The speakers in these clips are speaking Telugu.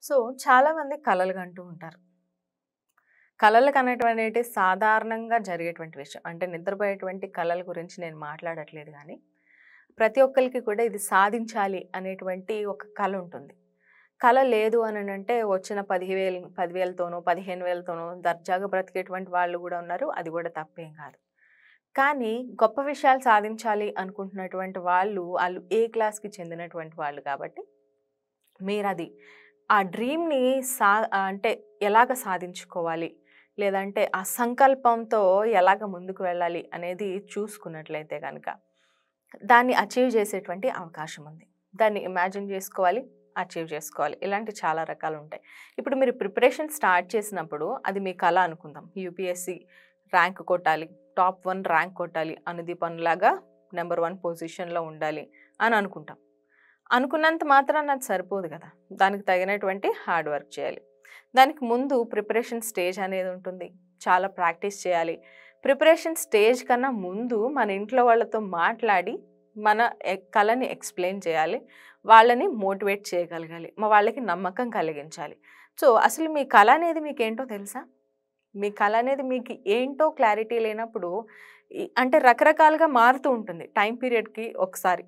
సో, చాలామంది కలలు కంటూ ఉంటారు. కలలు కనటమనేటి సాధారణంగా జరిగేటువంటి విషయం. అంటే నిద్రపోయేటువంటి కలల గురించి నేను మాట్లాడట్లేదు గానీ, ప్రతి ఒక్కళ్ళకి కూడా ఇది సాధించాలి అనేటువంటి ఒక కల ఉంటుంది. కల లేదు అననంటే వచ్చిన 10,000తోనో, 15,000తోనో దర్జాగా బ్రతికేటువంటి వాళ్ళు గూడా ఉన్నారు. అది గూడా తప్పేం కాదు. కానీ గొప్ప విషయాలు సాధించాలి అనుకుంటున్నటువంటి ఆళ్ళు ఏ క్లాస్‌కి చెందినటువంటి వాళ్ళు కాబట్టి మీరది ఆ డ్రీమ్‌ని అంటే ఎలాగ సాధించుకోవాలి? లేదంటే ఆ సంకల్పంతో ఎలాగ ముందుకు వెళ్ళాలి అనేది చూసుకున్నట్లయితే గనక, దాన్ని అచీవ్ చేసేటువంటి అవకాశం ఉంది. దాన్ని ఇమాజిన్ చేసుకోవాలి, అచీవ్ చేసుకోవాలి. ఇలాంటి చాలా రకాలుంటాయి. ఇప్పుడు మీరు ప్రిపరేషన్ స్టార్ట్ చేసినప్పుడు అది మీ కల అనుకుందాం. యూపీఎస్‌సి ర్యాంక్ కొట్టాలి, టాప్ 1 ర్యాంక్ కొట్టాలి, అనుదీపన్‌లాగా నంబర్ 1 పొజిషన్‌లో ఉండాలి అని అనుకుంటాం. అనుకున్నంత మాత్రాన అది సరిపోదు కదా! దానికి తగినటువంటి హార్డ్ వర్క్ చేయాలి. దానికి ముందు ప్రిపరేషన్ స్టేజ్ అనేది ఉంటుంది. చాలా ప్రాక్టీస్ చేయాలి. ప్రిపరేషన్ స్టేజ్ కన్నా ముందు మన ఇంట్లో వాళ్ళతో మాట్లాడి మన కలని ఎక్స్‌ప్లెయిన్ చేయాలి. వాళ్ళని మోటివేట్ చేయగలగాలి. వాళ్ళకి నమ్మకం కలిగించాలి. సో, అసలు మీ కల అనేది మీకేంటో తెలుసా? మీ కల అనేది మీకు ఏంటో క్లారిటీ లేనప్పుడు అంటే రకరకాలుగా మారుతూ ఉంటుంది టైమ్ పీరియడ్‌కి ఒకసారి.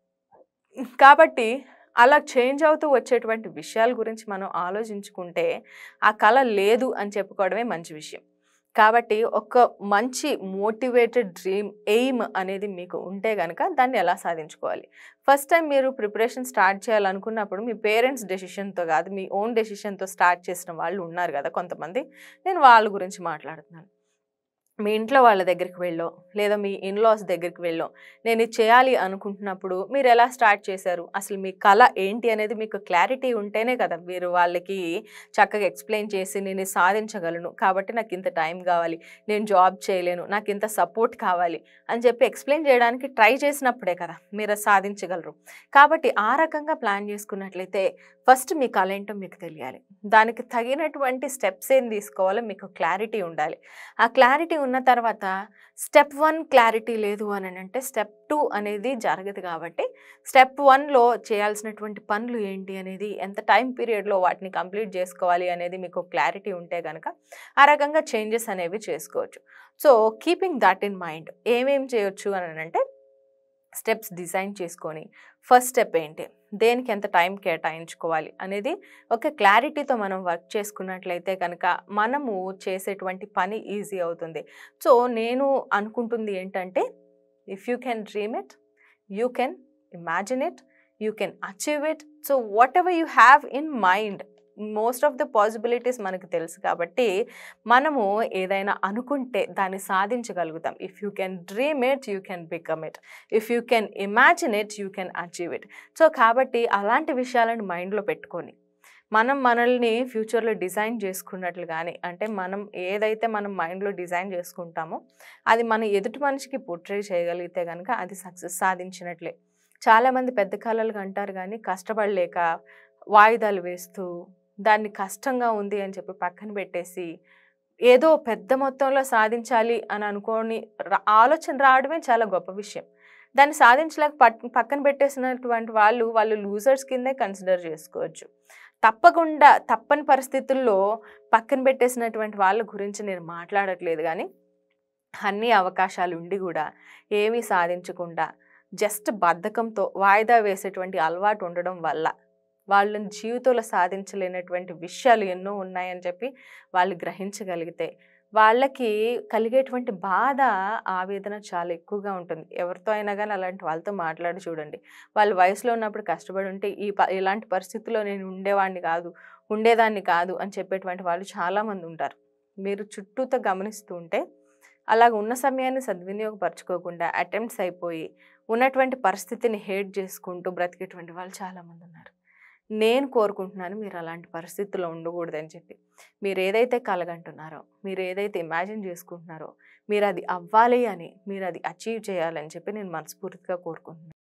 కాబట్టి అలా చేంజ్ అవుతూ వచ్చేటువంటి విషయాల గురించి మనం ఆలోచించుకుంటే, ఆ కల లేదు అని చెప్పుకోవడమే మంచి విషయం. కాబట్టి ఒక మంచి మోటివేటెడ్ డ్రీమ్, ఎయిమ్ అనేది మీకు ఉంటే గనక దాన్ని ఎలా సాధించుకోవాలి? ఫస్ట్ టైమ్ మీరు ప్రిపరేషన్ స్టార్ట్ చేయాలనుకున్నప్పుడు మీ పేరెంట్స్ డెసిషన్‌తో కాదు, మీ ఓన్ డెసిషన్‌తో స్టార్ట్ చేసిన వాళ్ళు ఉన్నారు గదా కొంతమంది. నేను వాళ్ళ గురించి మాట్లాడుతున్నాను. మీ ఇంట్లో వాళ్ళ దగ్గరికి వెళ్ళో, లేదా మీ ఇన్‌లాస్ దగ్గరికి వెళ్ళో, నేను ఇది చేయాలి అనుకుంటున్నప్పుడు మీరెలా స్టార్ట్ చేశారు? అసలు మీ కల ఏంటి అనేది మీకు క్లారిటీ ఉంటేనే కదా మీరు వాళ్ళకి చక్కగా ఎక్స్‌ప్లెయిన్ చేసి నేను ఇది సాధించగలను. కాబట్టి నాకింత టైం కావాలి. నేను జాబ్ చేయలేను. నాకింత సపోర్ట్ కావాలి అని చెప్పి ఎక్స్‌ప్లెయిన్ చేయడానికి ట్రై చేసినప్పుడే కదా మీరది సాధించగలరు. కాబట్టి ఆ రకంగా ప్లాన్ చేసుకున్నట్లయితే ఫస్ట్ మీ కల ఏంటో మీకు తెలియాలి. దానికి తగినటువంటి స్టెప్స్ ఏం తీసుకోవాలో మీకు క్లారిటీ ఉండాలి. ఆ క్లారిటీ ఉన్న తర్వాత స్టెప్ 1 క్లారిటీ లేదు అనంటే స్టెప్ 2 అనేది జరగదు కాబట్టి స్టెప్ 1లో చేయాల్సినటువంటి పనులు ఏంటి అనేది, ఎంత టైం పీరియడ్‌లో వాటిని కంప్లీట్ చేసుకోవాలి అనేది మీకు క్లారిటీ ఉంటే గనక ఆ రకంగా చేంజెస్ అనేవి చేసుకోవచ్చు. So, keeping that in mind ఏమేం చేయొచ్చు అనంటే స్టెప్స్ డిజైన్ చేసుకొని ఫస్ట్ స్టెప్ ఏంటి? దేనికి ఎంత టైం కేటాయించుకోవాలి అనేది ఒక క్లారిటీతో మనం వర్క్ చేసుకున్నట్లయితే కనుక మనము చేసేటువంటి పని ఈజీ అవుతుంది. సో, నేను అనుకుంటుంది ఏంటంటే if you can dream it, you can imagine it, you can achieve it. So, whatever you have in mind, most of the possibilities మనకు తెలుసు కాబట్టి మనము ఏదైనా అనుకుంటే దాన్ని సాధించగలుగుతాం. If you can dream it, you can become it. If you can imagine it, you can achieve it. So, కాబట్టి అలాంటి విషయాలను మైండ్‌లో పెట్టుకొని మనం మనల్ని ఫ్యూచర్‌లో డిజైన్ చేసుకున్నట్లు గాని, అంటే మనం ఏదైతే మనం మైండ్‌లో డిజైన్ చేసుకుంటామో అది మన ఎదుటి మనిషికి పోర్ట్రే చేయగలిగితే గనక అది సక్సెస్ సాధించినట్లే. చాలామంది పెద్ద కలలు కంటారు గానీ కష్టపడలేక వాయిదాలు వేస్తూ దాన్ని కష్టంగా ఉంది అని చెప్పి పక్కన పెట్టేసి, ఏదో పెద్ద మొత్తంలో సాధించాలి అని అనుకోని ఆలోచన రావడమే చాలా గొప్ప విషయం. దాన్ని సాధించలేక పక్కన పెట్టేసినటువంటి వాళ్ళు లూజర్స్ కిందే కన్సిడర్ చేసుకోవచ్చు. తప్పకుండా తప్పని పరిస్థితుల్లో పక్కన పెట్టేసినటువంటి వాళ్ళ గురించి నేను మాట్లాడట్లేదు గానీ, అన్ని అవకాశాలుండి గూడా ఏమీ సాధించకుండా జస్ట్ బద్ధకంతో వాయిదా వేసేటువంటి అలవాటు ఉండడం వల్ల వాళ్ళని జీవితంలో సాధించలేనటువంటి విషయాలు ఎన్నో ఉన్నాయని చెప్పి వాళ్ళు గ్రహించగలిగితే వాళ్ళకి కలిగేటువంటి బాధ, ఆవేదన చాలా ఎక్కువగా ఉంటుంది. ఎవరితో అయినా కానీ అలాంటి వాళ్ళతో మాట్లాడి చూడండి. వాళ్ళు వయసులో ఉన్నప్పుడు కష్టపడి ఉంటే ఇలాంటి పరిస్థితుల్లో నేను ఉండేదాన్ని కాదు అని చెప్పేటువంటి వాళ్ళు చాలామంది ఉంటారు. మీరు చుట్టూతో గమనిస్తూ ఉంటే అలాగ ఉన్న సమయాన్ని సద్వినియోగపరచుకోకుండా అటెంప్ట్స్ అయిపోయి ఉన్నటువంటి పరిస్థితిని హేట్ చేసుకుంటూ బ్రతికేటువంటి వాళ్ళు చాలామంది ఉన్నారు. నేను కోరుకుంటున్నాను మీరు అలాంటి పరిస్థితుల్లో ఉండకూడదని చెప్పి. మీరు ఏదైతే కలగంటున్నారో, మీరు ఏదైతే ఇమాజిన్ చేసుకుంటున్నారో, మీరు అది అవ్వాలి అని, మీరు అది అచీవ్ చేయాలని చెప్పి నేను మనస్ఫూర్తిగా కోరుకుంటున్నాను.